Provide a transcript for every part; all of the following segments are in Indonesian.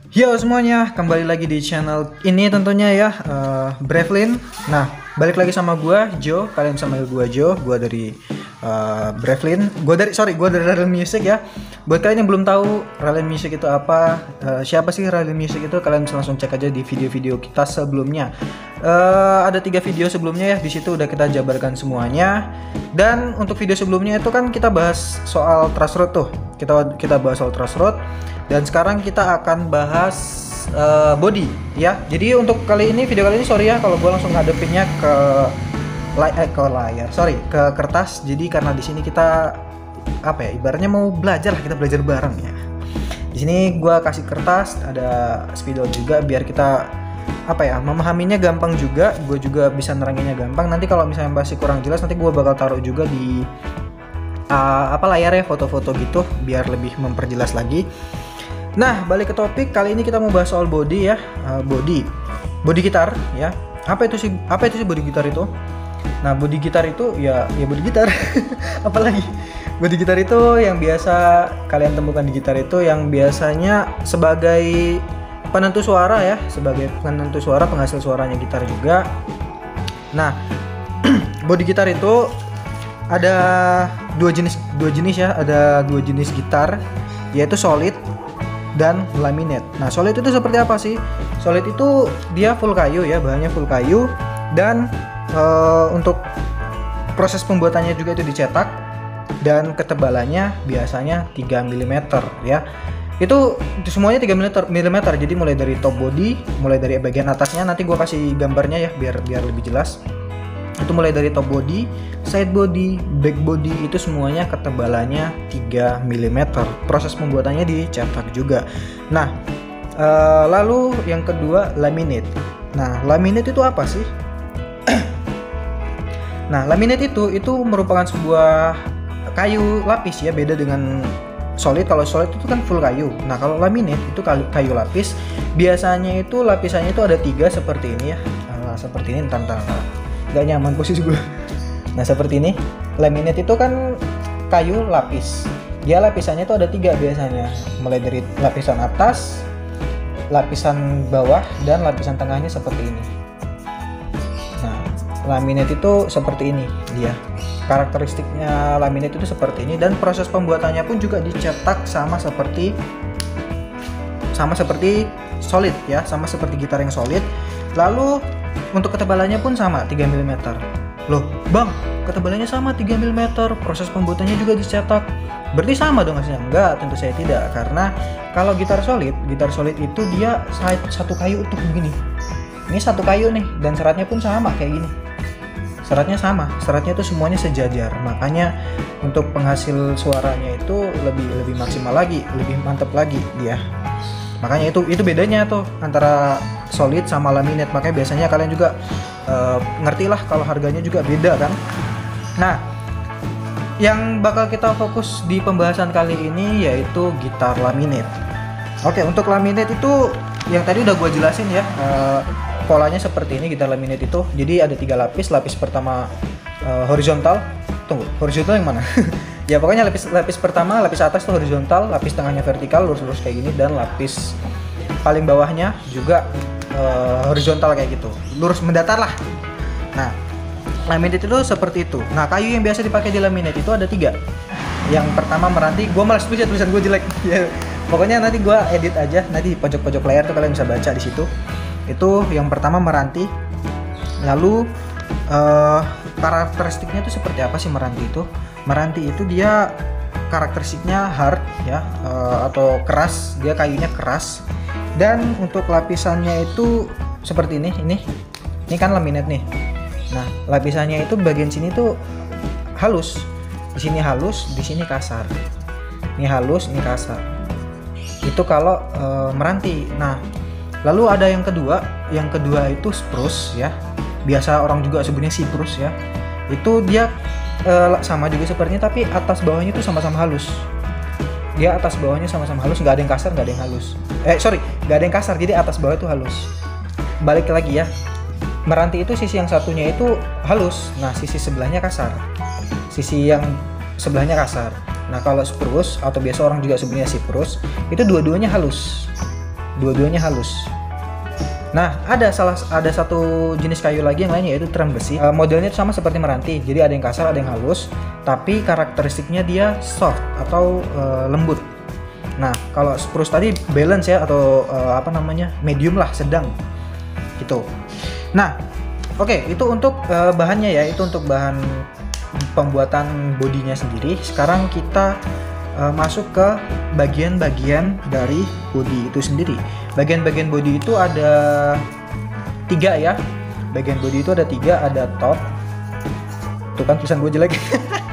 Yo semuanya, kembali lagi di channel ini tentunya ya, Brevlin. Nah, balik lagi sama gua Joe. Kalian bisa manggil gua Joe. Gua dari Brevlin. Gua dari Ralen Music ya. Buat kalian yang belum tahu Ralen Music itu apa, siapa sih Ralen Music itu, kalian bisa langsung cek aja di video-video kita sebelumnya. Ada 3 video sebelumnya ya, di situ udah kita jabarkan semuanya. Dan untuk video sebelumnya itu kan kita bahas soal Trust Road tuh. Kita bahas soal Trust Road. Dan sekarang kita akan bahas body ya. Jadi untuk video kali ini sorry ya kalau gue langsung ngadepinnya ke layar, ke kertas. Jadi karena di sini kita ibaratnya mau belajar lah, kita belajar bareng ya. Di sini gue kasih kertas, ada spidol juga biar kita memahaminya gampang juga. Gue juga bisa neranginnya gampang. Nanti kalau misalnya masih kurang jelas, nanti gue bakal taruh juga di layarnya foto-foto gitu biar lebih memperjelas lagi. Nah, balik ke topik, kali ini kita mau bahas soal body ya, body gitar ya. Apa itu sih body gitar itu? Nah, body gitar itu ya body gitar. Apalagi body gitar itu yang biasa kalian temukan di gitar itu yang biasanya sebagai penentu suara ya, penghasil suaranya gitar juga. Nah, body gitar itu ada dua jenis ya, ada dua jenis gitar, yaitu solid dan laminate. Nah, solid itu seperti apa sih? Solid itu dia full kayu ya, bahannya full kayu, dan untuk proses pembuatannya juga itu dicetak, dan ketebalannya biasanya 3 mm ya. Itu semuanya 3 mm. Jadi mulai dari top body, mulai dari bagian atasnya, nanti gua kasih gambarnya ya biar lebih jelas. Itu mulai dari top body, side body, back body, itu semuanya ketebalannya 3 mm. Proses pembuatannya dicetak juga. Nah, lalu yang kedua laminate. Nah, laminate itu apa sih? Nah, laminate itu merupakan sebuah kayu lapis ya, beda dengan solid. Kalau solid itu kan full kayu. Nah, kalau laminate itu kayu lapis. Biasanya itu lapisannya itu ada 3 seperti ini ya. Seperti ini, entar. Gak nyaman posisi gue. Nah, seperti ini. Laminate itu kan kayu lapis. Dia lapisannya itu ada 3 biasanya. Mulai dari lapisan atas, lapisan bawah, dan lapisan tengahnya seperti ini. Nah, laminate itu seperti ini dia. Karakteristiknya laminate itu seperti ini, dan proses pembuatannya pun juga dicetak sama seperti solid ya, sama seperti gitar yang solid. Lalu untuk ketebalannya pun sama 3 mm. Loh bang, ketebalannya sama 3 mm, proses pembuatannya juga dicetak, berarti sama dong hasilnya? Enggak, tentu saya tidak. Karena kalau gitar solid itu dia satu kayu utuh begini. Ini satu kayu nih, dan seratnya pun sama kayak gini. Seratnya itu semuanya sejajar. Makanya untuk penghasil suaranya itu lebih maksimal lagi, lebih mantap lagi dia. Makanya itu bedanya tuh antara solid sama laminate. Makanya biasanya kalian juga ngerti lah kalau harganya juga beda kan. Nah, yang bakal kita fokus di pembahasan kali ini yaitu gitar laminate. Oke, untuk laminate itu yang tadi udah gue jelasin ya, polanya seperti ini gitar laminate itu. Jadi ada 3 lapis. Lapis pertama horizontal. Tunggu, horizontal yang mana? Ya pokoknya lapis pertama, lapis atas tuh horizontal, lapis tengahnya vertikal lurus-lurus kayak gini, dan lapis paling bawahnya juga horizontal kayak gitu, lurus mendatar lah. Nah, laminate itu seperti itu. Nah, kayu yang biasa dipakai di laminate itu ada 3. Yang pertama meranti. Gue malas tulis, tulisan gue jelek. Ya, pokoknya nanti gue edit aja, nanti di pojok-pojok layar tuh kalian bisa baca di situ. Itu yang pertama meranti. Lalu karakteristiknya itu seperti apa sih meranti itu? Meranti itu dia karakteristiknya hard ya, atau keras. Dia kayunya keras. Dan untuk lapisannya itu seperti ini. Ini kan laminate nih. Nah, lapisannya itu bagian sini tuh halus. Di sini halus, di sini kasar. Ini halus, ini kasar. Itu kalau meranti. Nah, lalu ada yang kedua. Yang kedua itu spruce ya. Biasa orang juga sebutnya cyprus ya. Itu dia sama juga sepertinya, tapi atas bawahnya itu sama-sama halus. Dia atas bawahnya sama-sama halus, nggak ada yang kasar, nggak ada yang halus. Nggak ada yang kasar, jadi atas bawah itu halus. Balik lagi ya, meranti itu sisi yang satunya itu halus, nah sisi sebelahnya kasar. Sisi yang sebelahnya kasar. Nah, kalau spruce atau biasa orang juga sebutnya cyprus, itu dua-duanya halus. dua-duanya halus. Nah, ada satu jenis kayu lagi yang lain, yaitu tiram besi. Modelnya sama seperti meranti, jadi ada yang kasar, ada yang halus, tapi karakteristiknya dia soft atau lembut. Nah, kalau spruce tadi balance ya, atau medium lah, sedang gitu. Nah, oke, itu untuk bahannya ya, itu untuk bahan pembuatan bodinya sendiri. Sekarang kita masuk ke bagian-bagian dari body itu sendiri. Bagian-bagian body itu ada 3 ya. Bagian body itu ada 3, ada top. Tuh kan tulisan gue jelek.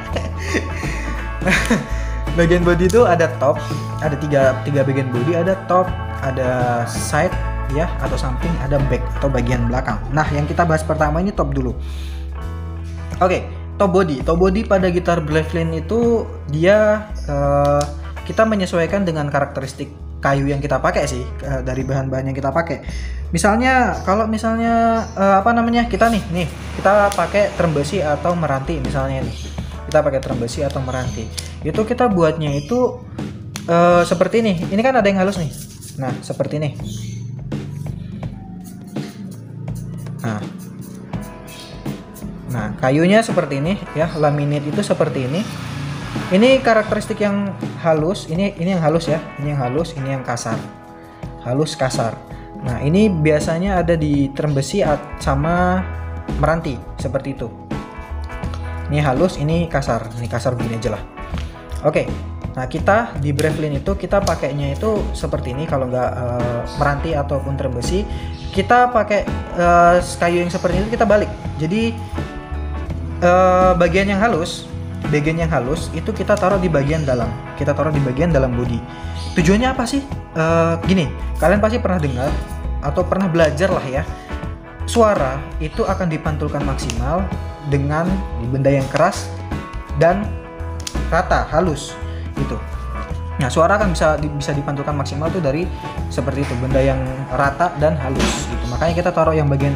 Bagian body itu ada top, ada tiga bagian body, ada top, ada side ya atau samping, ada back atau bagian belakang. Nah, yang kita bahas pertama ini top dulu. Oke. Top body pada gitar Brevlin itu dia kita menyesuaikan dengan karakteristik kayu yang kita pakai sih, dari bahan-bahan yang kita pakai. Misalnya kalau kita pakai tiram besi atau meranti misalnya nih. Kita pakai tiram besi atau meranti. Itu kita buatnya itu seperti ini. Ini kan ada yang halus nih. Nah, seperti ini. Nah, kayunya seperti ini ya, laminate itu seperti ini. Ini karakteristik yang halus, ini yang halus ya, ini yang halus, ini yang kasar. Halus kasar. Nah, ini biasanya ada di tiram besi sama meranti seperti itu. Ini halus, ini kasar. Ini kasar begini aja lah. Oke. Nah, kita di Brevlin itu kita pakainya itu seperti ini. Kalau nggak meranti ataupun tiram besi, kita pakai kayu yang seperti itu, kita balik. Jadi bagian yang halus itu kita taruh di bagian dalam. Kita taruh di bagian dalam body. Tujuannya apa sih? Gini, kalian pasti pernah dengar atau pernah belajar lah ya. Suara itu akan dipantulkan maksimal dengan benda yang keras dan rata, halus gitu. Nah, suara kan bisa dipantulkan maksimal tuh dari seperti itu, benda yang rata dan halus gitu. Makanya kita taruh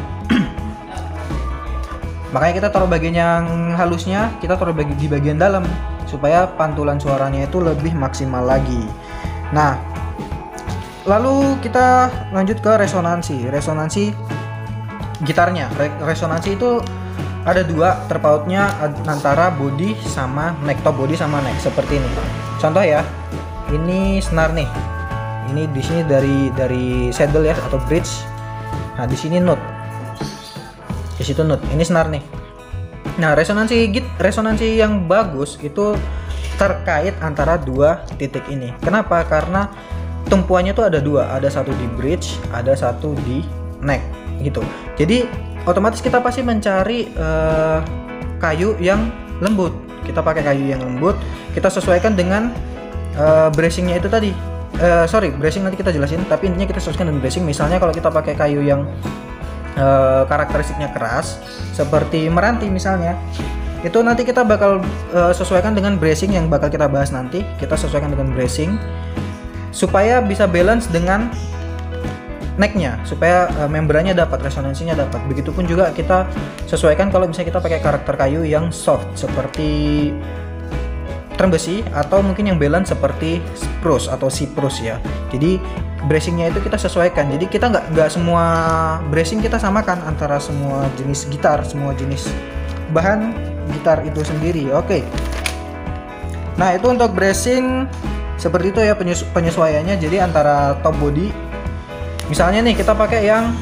bagian yang halusnya, kita taruh di bagian dalam supaya pantulan suaranya itu lebih maksimal lagi. Nah, lalu kita lanjut ke resonansi gitarnya. Resonansi itu ada 2 terpautnya antara body sama neck, top body sama neck seperti ini. Contoh ya, ini snare nih. Ini di sini dari saddle ya atau bridge. Nah, di sini note. Di situ note. Ini snare nih. Nah, resonansi yang bagus itu terkait antara 2 titik ini. Kenapa? Karena tumpuannya tuh ada 2, ada satu di bridge, ada satu di neck gitu. Jadi otomatis kita pasti mencari kayu yang lembut. Kita pakai kayu yang lembut, kita sesuaikan dengan bracingnya itu tadi. Bracing nanti kita jelasin, tapi intinya kita sesuaikan dengan bracing. Misalnya kalau kita pakai kayu yang karakteristiknya keras seperti meranti misalnya, itu nanti kita bakal sesuaikan dengan bracing yang bakal kita bahas nanti. Kita sesuaikan dengan bracing supaya bisa balance dengan necknya, supaya membrannya dapat, resonansinya dapat. Begitupun juga kita sesuaikan kalau misalnya kita pakai karakter kayu yang soft seperti tiram besi atau mungkin yang balance seperti spruce atau cypress ya. Jadi bracingnya itu kita sesuaikan. Jadi kita nggak semua bracing kita samakan antara semua jenis gitar, semua jenis bahan gitar itu sendiri. Oke. Nah, itu untuk bracing seperti itu ya penyesuaiannya. Jadi antara top body, misalnya nih kita pakai yang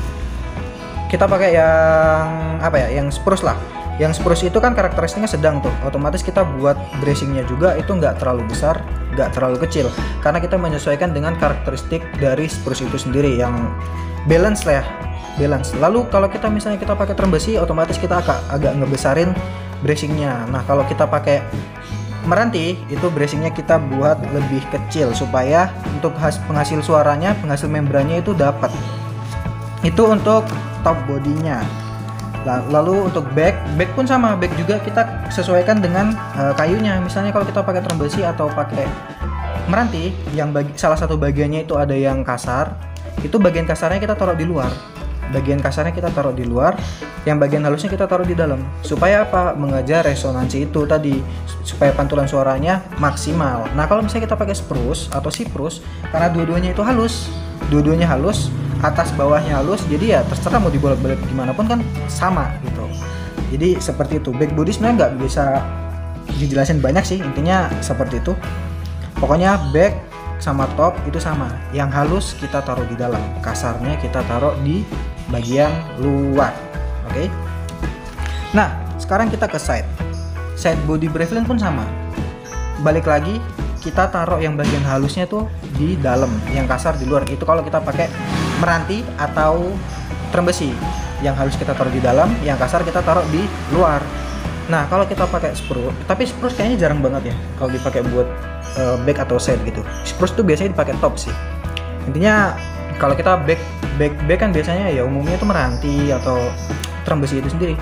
yang spruce lah. Yang spruce itu kan karakteristiknya sedang tuh, otomatis kita buat bracingnya juga itu nggak terlalu besar, nggak terlalu kecil, karena kita menyesuaikan dengan karakteristik dari spruce itu sendiri yang balance lah ya, balance. Lalu kalau kita misalnya kita pakai tiram besi, otomatis kita agak ngebesarin bracingnya. Nah, kalau kita pakai meranti itu bracingnya kita buat lebih kecil supaya untuk penghasil suaranya, penghasil membrannya itu dapat. Itu untuk top bodinya. Lalu untuk back pun sama, back juga kita sesuaikan dengan kayunya. Misalnya kalau kita pakai tiram besi atau pakai meranti, yang salah satu bagiannya itu ada yang kasar, itu bagian kasarnya kita taruh di luar. Bagian kasarnya kita taruh di luar, yang bagian halusnya kita taruh di dalam. Supaya apa? Mengejar resonansi itu tadi, supaya pantulan suaranya maksimal. Nah, kalau misalnya kita pakai spruce atau cypress, karena dua-duanya itu halus, dua-duanya halus, atas bawahnya halus, jadi ya terserah mau dibolak-balik gimana pun kan sama gitu. Jadi seperti itu. Back body sebenarnya nggak bisa dijelasin banyak sih, intinya seperti itu. Pokoknya back sama top itu sama, yang halus kita taruh di dalam, kasarnya kita taruh di bagian luar. Oke. Nah sekarang kita ke side body Brevlin pun sama, balik lagi kita taruh yang bagian halusnya tuh di dalam, yang kasar di luar. Itu kalau kita pakai meranti atau trembesi, yang halus kita taruh di dalam, yang kasar kita taruh di luar. Nah kalau kita pakai spruce, tapi spruce kayaknya jarang banget ya kalau dipakai buat back atau side gitu. Spruce tuh biasanya dipakai top sih. Intinya kalau kita back kan biasanya ya umumnya itu meranti atau trembesi itu sendiri.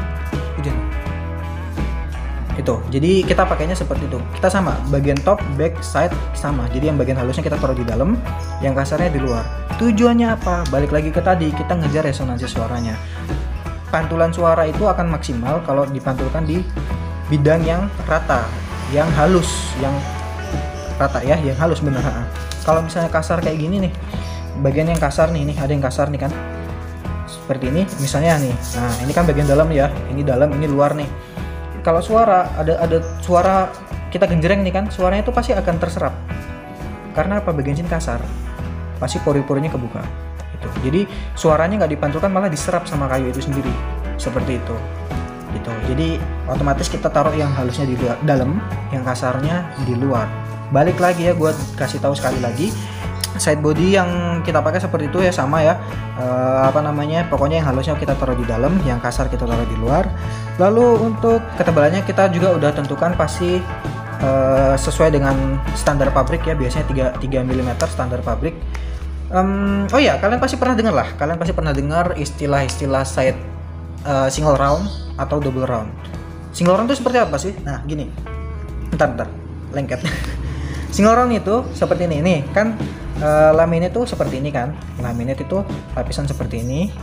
Itu. Jadi kita pakainya seperti itu. Kita sama, bagian top, back, side sama. Jadi yang bagian halusnya kita taruh di dalam, yang kasarnya di luar. Tujuannya apa? Balik lagi ke tadi, kita ngejar resonansi suaranya. Pantulan suara itu akan maksimal kalau dipantulkan di bidang yang rata, yang halus, yang rata ya, yang halus bener. Kalau misalnya kasar kayak gini nih, bagian yang kasar nih, ada yang kasar nih kan, seperti ini misalnya nih. Nah ini kan bagian dalam ya, ini dalam, ini luar nih. Kalau suara ada suara kita genjreng nih kan, suaranya itu pasti akan terserap. Karena apa? Bagian sini kasar, pasti pori-porinya kebuka. Jadi suaranya nggak dipantulkan, malah diserap sama kayu itu sendiri, seperti itu gitu. Jadi otomatis kita taruh yang halusnya di dalam, yang kasarnya di luar. Balik lagi ya, gue kasih tahu sekali lagi, side body yang kita pakai seperti itu ya, sama ya, pokoknya yang halusnya kita taruh di dalam, yang kasar kita taruh di luar. Lalu untuk ketebalannya kita juga udah tentukan pasti sesuai dengan standar pabrik ya, biasanya 3 mm standar pabrik. Oh ya, kalian pasti pernah dengar istilah-istilah side single round atau double round. Single round itu seperti apa sih? Nah gini, bentar lengket. Single round itu seperti ini. Nih kan laminate itu seperti ini kan, laminate itu lapisan seperti ini.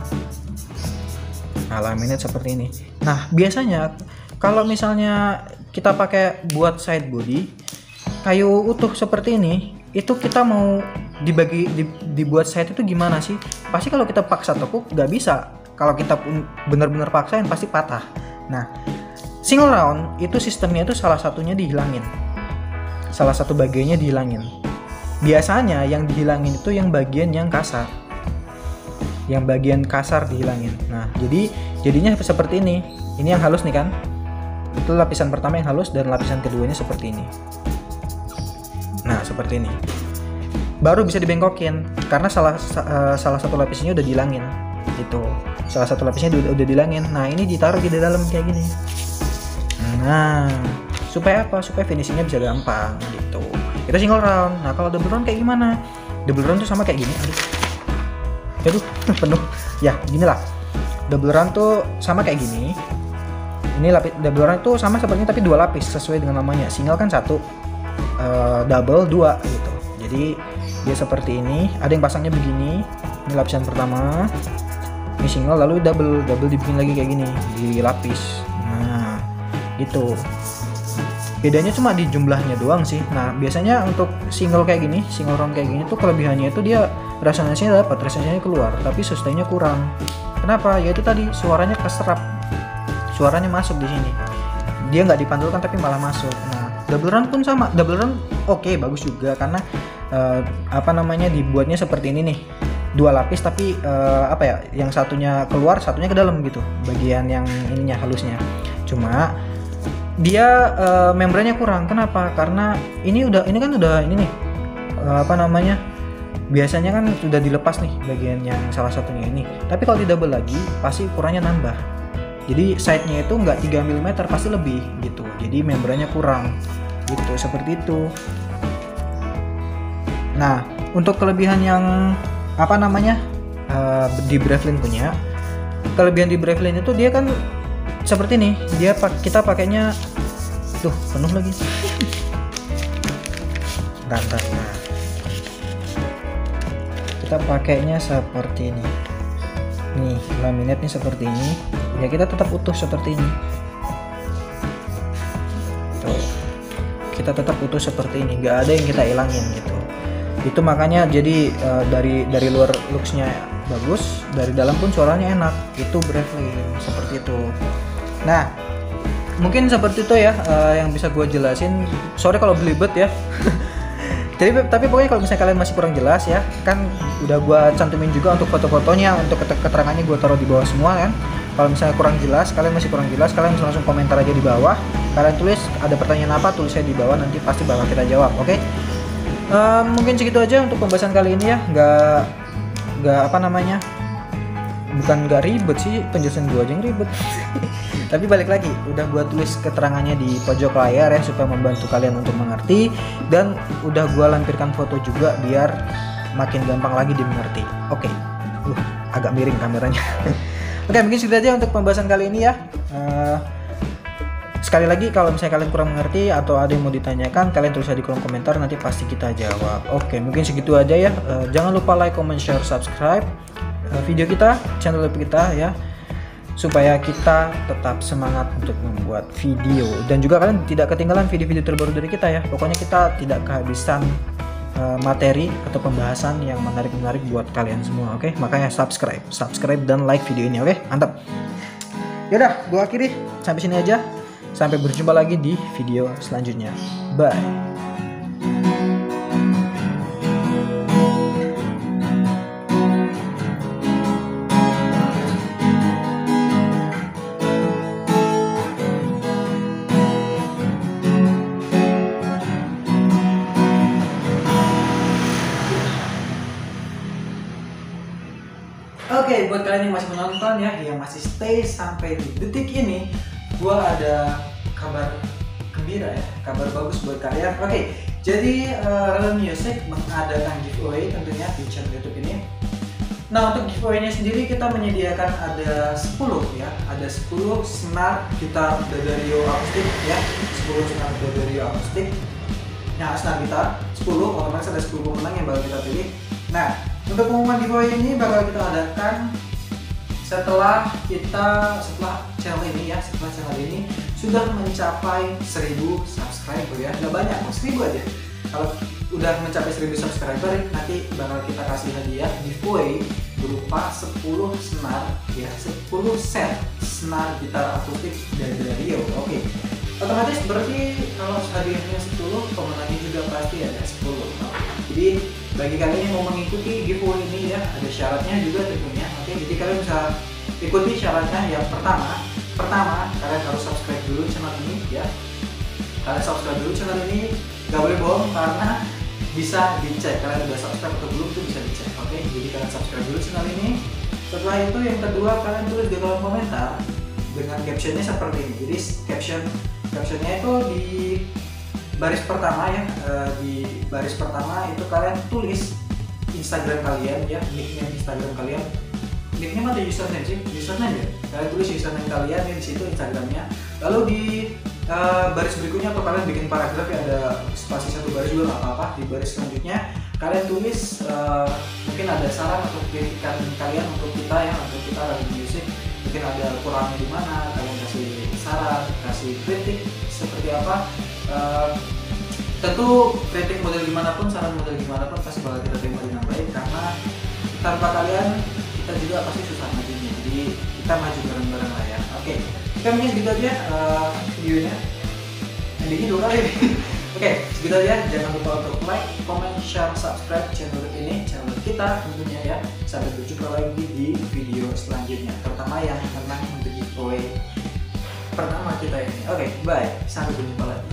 Nah laminate seperti ini. Nah biasanya kalau misalnya kita pakai buat side body kayu utuh seperti ini, itu kita mau dibuat side itu gimana sih? Pasti kalau kita paksa tekuk nggak bisa. Kalau kita benar-benar paksain pasti patah. Nah single round itu sistemnya itu salah satunya dihilangin, salah satu bagiannya dihilangin. Biasanya yang dihilangin itu yang bagian yang kasar, yang bagian kasar dihilangin. Nah jadinya seperti ini yang halus nih kan, itu lapisan pertama yang halus, dan lapisan keduanya seperti ini. Nah seperti ini baru bisa dibengkokin, karena salah satu lapisnya udah dihilangin gitu, salah satu lapisnya udah dihilangin. Nah ini ditaruh di dalam kayak gini. Nah supaya apa? Supaya finishingnya bisa gampang gitu. Itu single round. Nah kalau double round kayak gimana? Double round tuh sama kayak gini. Aduh penuh ya, gini lah. Double round tuh sama kayak gini. Ini double round tuh sama sepertinya tapi 2 lapis sesuai dengan namanya. Single kan 1, double 2 gitu. Jadi dia seperti ini, ada yang pasangnya begini, ini lapisan pertama, ini single, lalu double dibikin lagi kayak gini, dilapis. Nah gitu, bedanya cuma di jumlahnya doang sih. Nah biasanya untuk single kayak gini, single round kayak gini tuh kelebihannya itu dia resonansinya dapat, resonansinya keluar, tapi sustainnya kurang. Kenapa? Ya itu tadi, suaranya keserap, suaranya masuk di sini, dia nggak dipantulkan tapi malah masuk. Nah double round pun sama, double round oke, bagus juga karena dibuatnya seperti ini nih, 2 lapis tapi yang satunya keluar, satunya ke dalam gitu, bagian yang ininya halusnya. Cuma dia membrannya kurang. Kenapa? Karena ini kan udah ini nih, biasanya kan sudah dilepas nih bagian yang salah satunya ini, tapi kalau di double lagi pasti ukurannya nambah. Jadi side-nya itu nggak 3 mm, pasti lebih gitu. Jadi membrannya kurang gitu, seperti itu. Nah untuk kelebihan yang di Brevlin punya, kelebihan di Brevlin itu dia kan seperti ini, kita pakainya penuh lagi. Nah kita pakainya seperti ini nih, laminate seperti ini ya, kita tetap utuh seperti ini tuh, kita tetap utuh seperti ini, nggak ada yang kita hilangin gitu. Itu makanya jadi dari luar looksnya bagus, dari dalam pun suaranya enak. Itu Brevlin seperti itu. Nah, mungkin seperti itu ya yang bisa gue jelasin. Sorry kalau belibet ya. Tapi pokoknya kalau misalnya kalian masih kurang jelas ya, kan udah gue cantumin juga untuk foto-fotonya, untuk keterangannya gue taruh di bawah semua kan. Kalau misalnya kurang jelas, kalian masih kurang jelas, kalian bisa langsung komentar aja di bawah. Kalian tulis ada pertanyaan apa, tulis saya di bawah, nanti pasti bakal kita jawab. Oke? Mungkin segitu aja untuk pembahasan kali ini ya. Nggak apa namanya, bukan nggak ribet sih, penjelasan gue aja yang ribet. Tapi balik lagi, udah gua tulis keterangannya di pojok layar ya, supaya membantu kalian untuk mengerti, dan udah gua lampirkan foto juga biar makin gampang lagi dimengerti. Oke. Agak miring kameranya. Oke, mungkin segitu aja untuk pembahasan kali ini ya. Sekali lagi, kalau misalnya kalian kurang mengerti atau ada yang mau ditanyakan, kalian tulis aja di kolom komentar, nanti pasti kita jawab. Oke, mungkin segitu aja ya. Jangan lupa like, comment, share, subscribe video kita, channel kita ya, supaya kita tetap semangat untuk membuat video, dan juga kalian tidak ketinggalan video-video terbaru dari kita ya. Pokoknya kita tidak kehabisan materi atau pembahasan yang menarik-menarik buat kalian semua. Oke, makanya subscribe dan like video ini. Oke, mantap. Yaudah, gua akhiri sampai sini aja. Sampai berjumpa lagi di video selanjutnya. Bye. Oke, buat kalian yang masih menonton ya, yang masih stay sampai di detik ini, gua ada kabar gembira ya, kabar bagus buat kalian. Oke, jadi Relent Music mengadakan giveaway tentunya di channel YouTube ini. Nah, untuk giveaway-nya sendiri kita menyediakan ada 10 ya, ada 10 senar gitar D'Addario akustik ya, 10 senar D'Addario akustik. Nah, senar gitar 10, otomatis ada 10 pemenang yang bakal kita pilih. Nah, untuk pengumuman giveaway ini bakal kita adakan setelah channel ini sudah mencapai 1000 subscriber ya. Nggak banyak, 1000 aja. Kalau udah mencapai 1000 subscriber, nanti bakal kita kasih hadiah giveaway berupa 10 senar ya, 10 set senar gitar akustik dari D'Addario. Oke. Otomatis berarti kalau hadiahnya 10, pemenangnya juga pasti ada 10. Jadi bagi kalian yang mau mengikuti giveaway ini ya, ada syaratnya juga tentunya. Oke, jadi kalian bisa ikuti syaratnya. Yang pertama kalian harus subscribe dulu channel ini ya. Kalian subscribe dulu channel ini, gak boleh bohong karena bisa dicek kalian udah subscribe atau belum, itu bisa dicek. Oke, jadi kalian subscribe dulu channel ini. Setelah itu yang kedua, kalian tulis di kolom komentar dengan captionnya seperti ini. Jadi captionnya itu di baris pertama ya, di baris pertama itu kalian tulis Instagram kalian ya, nickname Instagram kalian. Nickname atau username sih? Username ya. Kalian tulis username kalian ya di situ Instagramnya. Lalu di baris berikutnya atau kalian bikin paragraf ya, ada spasi satu baris juga nggak apa-apa. Di baris selanjutnya kalian tulis mungkin ada saran atau kritikan kalian untuk kita ya, untuk kita Relent Music. Mungkin ada kurangnya di mana, kalian kasih saran, kasih kritik seperti apa. Tentu kritik model gimana pun, saran model gimana pun pasti bakal kita terima dengan baik, karena tanpa kalian kita juga pasti susah majunya. Jadi kita maju bareng-bareng lah ya. Oke, kita mungkin segitu aja videonya. Endingnya 2 kali. Oke, segitu aja. Jangan lupa untuk like, comment, share, subscribe channel ini, channel kita tentunya ya. Sampai berjumpa lagi di video selanjutnya, terutama yang menang untuk giveaway pertama kita ini. Oke, bye. Sampai berjumpa lagi.